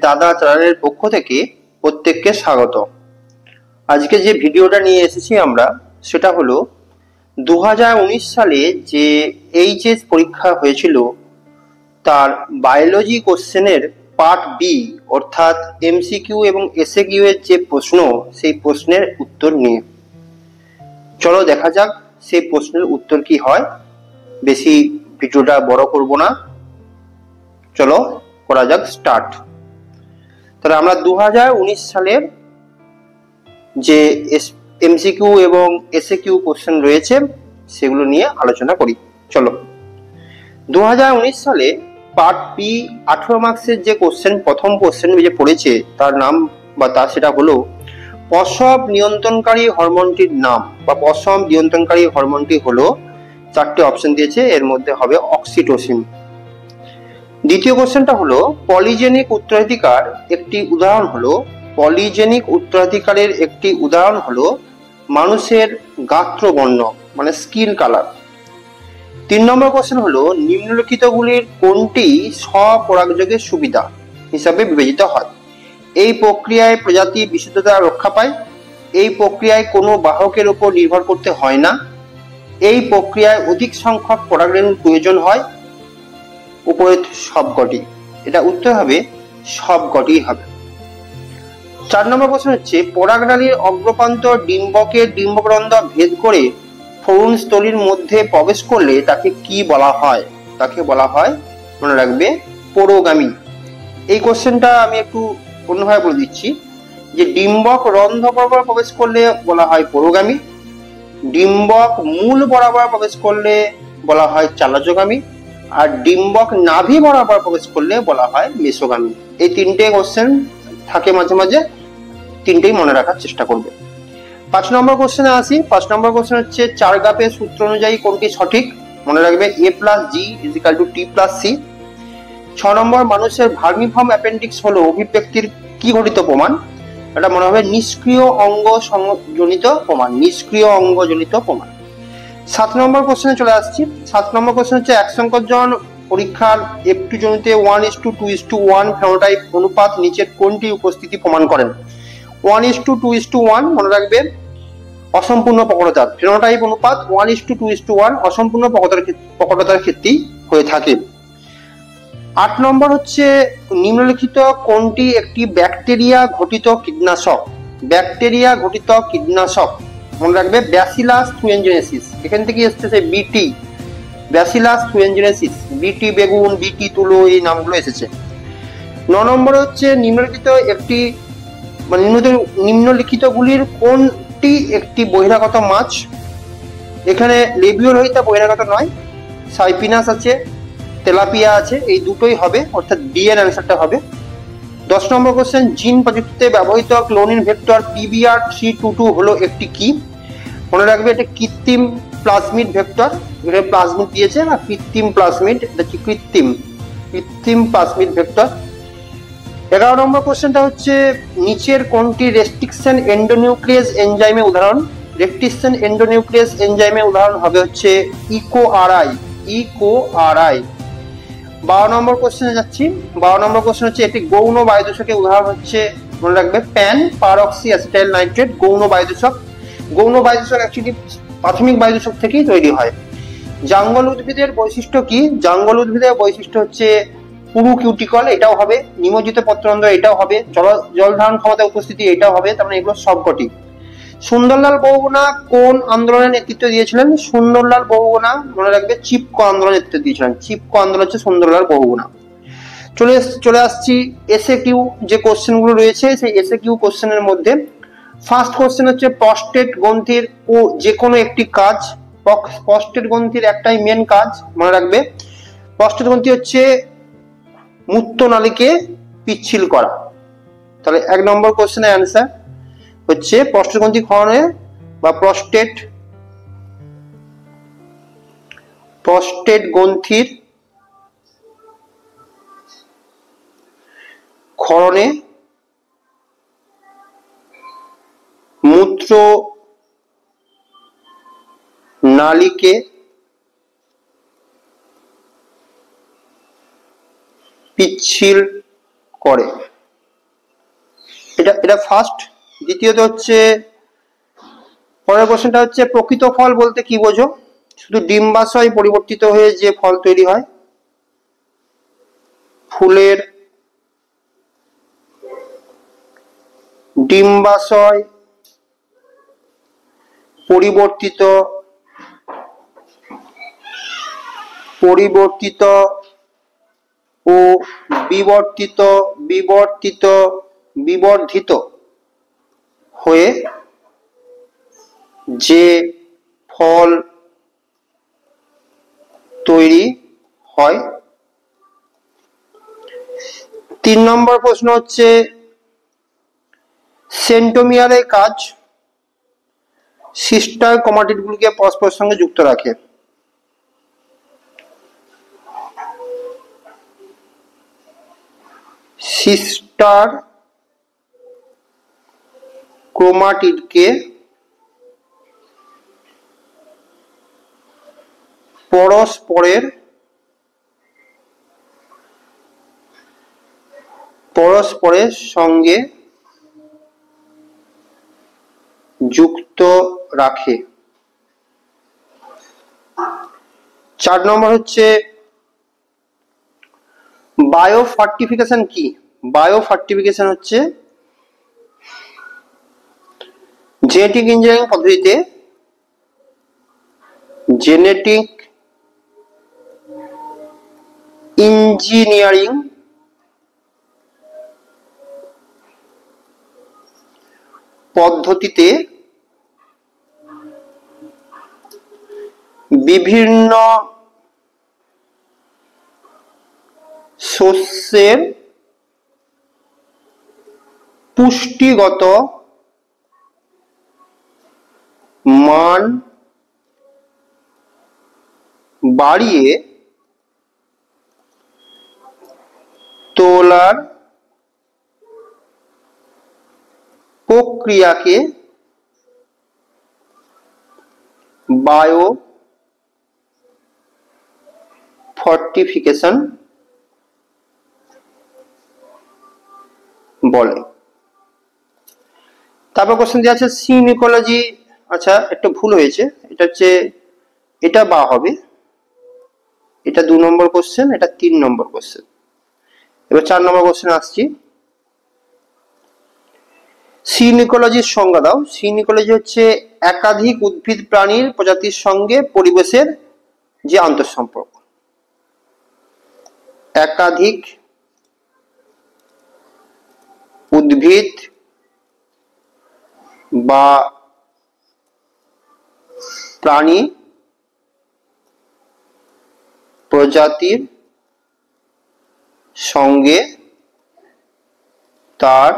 দাদা চ্যানেলের পক্ষ থেকে প্রত্যেককে স্বাগত। আজকে যে ভিডিওটা নিয়ে এসেছি আমরা সেটা হলো 2019 সালে যে এইচএস পরীক্ষা হয়েছিল তার বায়োলজি কোশ্চেনের পার্ট বি অর্থাৎ এমসিকিউ এবং এসএকিউ এর যে প্রশ্ন সেই প্রশ্নের উত্তর নিয়ে চলো দেখা যাক সেই প্রশ্নের উত্তর কি হয়। বেশি ভিডিওটা বড় করব না, চলো করা যাক স্টার্ট। তাহলে আমরা 2019 সালের যে এমসিকিউ এবং এসএকিউ কোশ্চেন রয়েছে সেগুলো নিয়ে আলোচনা করি। চলো 2019 সালে পার্ট বি 18 মার্কসের যে কোশ্চেন, প্রথম কোশ্চেন যে পড়েছে তার নাম বা তার সেটা হলো প্রসব নিয়ন্ত্রণকারী হরমোনটির নাম বা প্রসব নিয়ন্ত্রণকারী হরমোনটি হলো, চারটে অপশন দিয়েছে, এর মধ্যে হবে অক্সিটোসিন। দ্বিতীয় কোশ্চেনটা হলো পলিজেনিক উত্তরাধিকার একটি উদাহরণ হলো, পলিজেনিক উত্তরাধিকারের একটি উদাহরণ হলো মানুষের গাত্রবর্ণ মানে স্কিন কালার। 3 নম্বর কোশ্চেন হলো নিম্নলিখিতগুলির কোনটি স্বপরাগযোগের সুবিধা হিসাবে বিবেচিত হয়? এই প্রক্রিয়ায় প্রজাতি বিশুদ্ধতা রক্ষা পায়, এই প্রক্রিয়ায় কোনো বাহকের উপর নির্ভর করতে হয় না, এই প্রক্রিয়ায় অধিক সংখ্যক পরাগরেণুর প্রয়োজন হয়, উপরে সবকটি। এটা উত্তর হবে সবকটি হবে। 4 নম্বর প্রশ্ন হচ্ছে পরাগনালীর অগ্রপ্রান্ত ডিম্বকের ডিম্বকরন্ধ্র ভেদ করে ভ্রূণস্থলীর মধ্যে প্রবেশ করলে তাকে কি বলা হয়? তাকে বলা হয়, মনে রাখবে, পুরোগামী। এই কোশ্চেনটা আমি একটু অন্যভাবে বলে দিচ্ছি যে ডিম্বক রন্ধ্র বরাবর প্রবেশ করলে বলা হয় পুরোগামী, ডিম্বক মূল বরাবর প্রবেশ করলে বলা হয় চালজগামী, আর ডিম্বক নাভি বরাবর প্রবেশ করলে বলা হয় মেসোগামী। এই তিনটে কোশ্চেন থাকে মাঝে মাঝে, তিনটেই মনে রাখার চেষ্টা করবে। 5 নম্বর কোশ্চেনে আসি। 5 নম্বর কোশ্চেন হচ্ছে চারগাপের সূত্র অনুযায়ী কোনটি সঠিক? মনে রাখবে A+G=T+C। 6 নম্বর মানুষের ভার্মিফর্ম অ্যাপেন্ডিক্স হলো অভিব্যক্তির কি ঘটিত প্রমাণ? এটা মনে হবে নিষ্ক্রিয় অঙ্গ জনিত প্রমাণ, নিষ্ক্রিয় অঙ্গ জনিত প্রমাণ। 7 নম্বর কোশ্চেনে চলে আসছি। 7 নম্বর কোশ্চেন হচ্ছে এক সংকোচন পরীক্ষার F2 জনিতে 1:2:1 ফেনোটাইপ অনুপাত নিচের কোনটি উপস্থিতি প্রমাণ করেন? 1:2:1 মনে রাখবে অসম্পূর্ণ প্রকটতার, ফেনোটাইপ অনুপাত 1:2:1 অসম্পূর্ণ প্রকটতার ক্ষেত্রেই হয়ে থাকে। 8 নম্বর হচ্ছে নিম্নলিখিত কোনটি একটি ব্যাকটেরিয়া ঘটিত কীটনাশক? ব্যাকটেরিয়া ঘটিত কীটনাশক মনে রাখবে ব্যাসিলাস থুয়েনজেনেসিস, এখান থেকে এসছে সেই বিটি, ব্যাসিলাস থুয়েনজেনেসিস, বিটি বেগুন, বিটি তুলো, এই নামগুলো এসেছে। 9 নম্বর হচ্ছে নিম্নলিখিত একটি মানে নিম্নলিখিতগুলির কোনটি একটি বহিরাগত মাছ? এখানে লেবিওরহিতা বহিরাগত নয়, সাইপিনাস আছে, তেলাপিয়া আছে, এই দুটোই হবে, অর্থাৎ ডি এর অ্যান্সারটা হবে। 10 নম্বর কোশ্চেন জিন প্রযুক্তিতে ব্যবহৃত ক্লোনিং ভেক্টর PBR322 হলো একটি কি? মনে রাখবে এটা কৃত্রিম প্লাজমিড ভেক্টর, এখানে প্লাজমিড দিয়েছে না, কৃত্রিম প্লাজমিড, এটা হচ্ছে কৃত্রিম প্লাজমিড ভেক্টর। 11 নম্বর কোশ্চেনটা হচ্ছে নিচের কোনটি রেস্ট্রিকশন এন্ডোনিউক্লিয়াস এনজাইমের উদাহরণ? রেস্ট্রিকশন এন্ডোনিউক্লিয়াস এনজাইমের উদাহরণ হবে হচ্ছে ইকোআরআই। 12 নম্বর কোশ্চেনে যাচ্ছি। 12 নম্বর কোশ্চেন হচ্ছে একটি গৌণ বায়ুদূষকের উদাহরণ হচ্ছে, মনে রাখবে প্যান পারঅক্সি অ্যাসিটাইল নাইট্রেট, গৌণ বায়ুদূষক। গৌণ বায়ুদূষক অ্যাকচুয়ালি প্রাথমিক বায়ুদূষক থেকেই তৈরি হয়। জাঙ্গল উদ্ভিদের বৈশিষ্ট্য কি? জাঙ্গল উদ্ভিদের বৈশিষ্ট্য হচ্ছে পুরু কিউটিকল, এটাও হবে, নিমজ্জিত পত্ররন্ধ্র, এটাও হবে, জল ধারণ ক্ষমতা উপস্থিতি, এটাও হবে, তার মানে এগুলো সবকটি। সুন্দরলাল বহুগুণা কোন আন্দোলনের নেতৃত্ব দিয়েছিলেন? সুন্দরলাল বহুগুণা মনে রাখবে চিপকো আন্দোলনের নেতৃত্ব দিয়েছিলেন, চিপকো আন্দোলন হচ্ছে সুন্দরলাল বহুগুণা। চলে আসছি এসএকিউ যে কোশ্চেন গুলো রয়েছে, সেই এসএকিউ কোশ্চেনের মধ্যে ফার্স্ট কোশ্চেন হচ্ছে প্রস্টেট গ্রন্থির যে কোনো একটি কাজ। প্রস্টেট গ্রন্থির একটাই মেন কাজ, মনে রাখবে প্রস্টেট গ্রন্থি হচ্ছে মূত্রনালীকে পিচ্ছিল করা। তাহলে 1 নম্বর কোশ্চেনের অ্যান্সার হচ্ছে প্রস্টেট গ্রন্থি ক্ষরণে বা প্রস্টেট গ্রন্থির ক্ষরণে মূত্র নালীকে পিচ্ছিল করে। এটা এটা ফার্স্ট। দ্বিতীয়ত হচ্ছে পরের কোশ্চেনটা হচ্ছে প্রকৃত ফল বলতে কি বোঝো? শুধু ডিম্বাশয় পরিবর্তিত হয়ে যে ফল তৈরি হয়। ফুলের ডিম্বাশয় পরিবর্তিত ও বিবর্ধিত হয়ে যে ফল তৈরি হয়। 3 নম্বর প্রশ্ন হচ্ছে সেন্টোমিয়ারের কাজ সিস্টার ক্রোমাটিডগুলিকে পরস্পরের সঙ্গে যুক্ত রাখে। সিস্টার ক্রোমাটিডকে পরস্পরের সঙ্গে যুক্ত রাখে। 4 নম্বর হচ্ছে বায়োফার্টিফিকেশন কি? বায়োফার্টিফিকেশন হচ্ছে জেনেটিক ইঞ্জিনিয়ারিং পদ্ধতিতে বিভিন্ন শস্যের পুষ্টিগত মান বাড়িয়ে তোলার প্রক্রিয়াকে বায়োফর্টিফিকেশন বলে। তারপর কোশ্চেন দেওয়া আছে সিন ইকোলজি। আচ্ছা, একটা ভুল হয়েছে, এটা হচ্ছে এটা বা হবে, এটা 2 নম্বর কোশ্চেন, এটা 3 নম্বর কোশ্চেন। এবার 4 নম্বর কোশ্চেন আসছি। সিন ইকোলজির সংজ্ঞা দাও। সিন ইকোলজি হচ্ছে একাধিক উদ্ভিদ প্রাণীর প্রজাতির সঙ্গে পরিবেশের যে আন্তঃসম্পর্ক। একাধিক উদ্ভিদ বা প্রাণী প্রজাতির সঙ্গে তার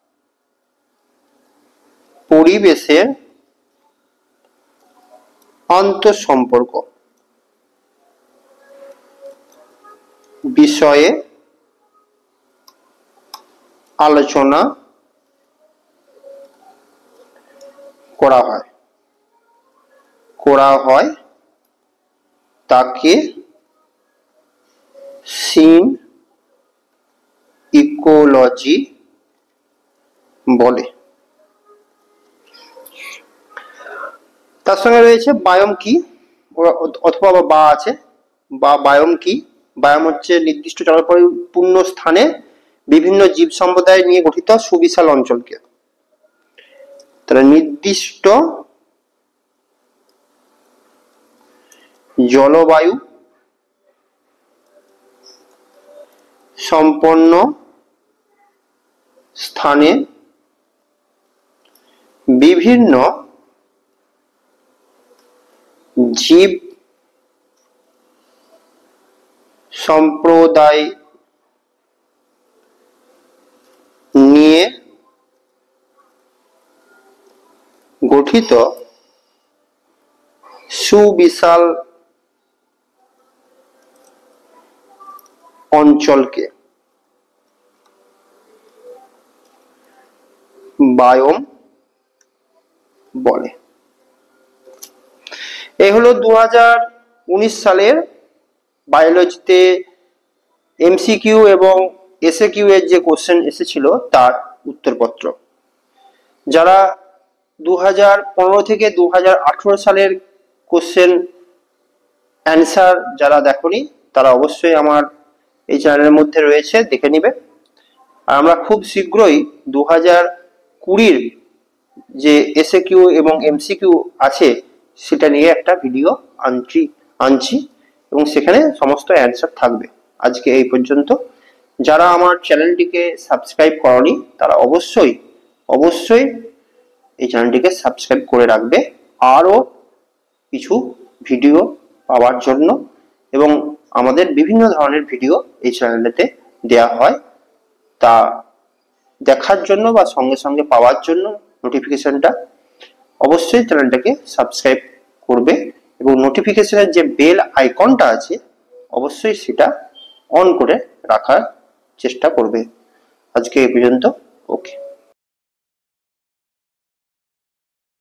পরিবেশের আন্তঃসম্পর্ক বিষয়ে আলোচনা করা হয় তাকে সিন ইকোলজি বলে। তার সঙ্গে রয়েছে বায়োম কি, অথবা বা আছে, বা বায়োম কি? বায়োম হচ্ছে নির্দিষ্ট জলপরিপূর্ণ স্থানে বিভিন্ন জীব সম্প্রদায় নিয়ে গঠিত সুবিশাল অঞ্চলকে। তাহলে নির্দিষ্ট জলবায়ু সম্পন্ন স্থানে বিভিন্ন জীব সম্প্রদায় নিয়ে গঠিত সুবিশাল অঞ্চলকে বায়োম বলে। এই হলো 2019 সালের বায়োলজিতে এমসিকিউ এবং এসএকিউ এর যে কোশ্চেন এসেছিল তার উত্তরপত্র। যারা 2015 থেকে 2018 সালের কোশ্চেন অ্যান্সার যারা দেখোনি তারা অবশ্যই আমার এই চ্যানেলের মধ্যে রয়েছে, দেখে নিবে। আর আমরা খুব শীঘ্রই 2020 যে এসএকিউ এবং এমসিকিউ আছে সেটা নিয়ে একটা ভিডিও আনছি এবং সেখানে সমস্ত অ্যান্সার থাকবে। আজকে এই পর্যন্ত। যারা আমার চ্যানেলটিকে সাবস্ক্রাইব করনি তারা অবশ্যই এই চ্যানেলটিকে সাবস্ক্রাইব করে রাখবে আরও কিছু ভিডিও পাওয়ার জন্য। এবং আমাদের বিভিন্ন ধরনের ভিডিও এই চ্যানেলেতে দেওয়া হয়, তা দেখার জন্য বা সঙ্গে সঙ্গে পাওয়ার জন্য নোটিফিকেশনটা অবশ্যই চ্যানেলটাকে সাবস্ক্রাইব করবে এবং নোটিফিকেশনের যে বেল আইকনটা আছে অবশ্যই সেটা অন করে রাখার চেষ্টা করবে। আজকে এই পর্যন্ত। ওকে।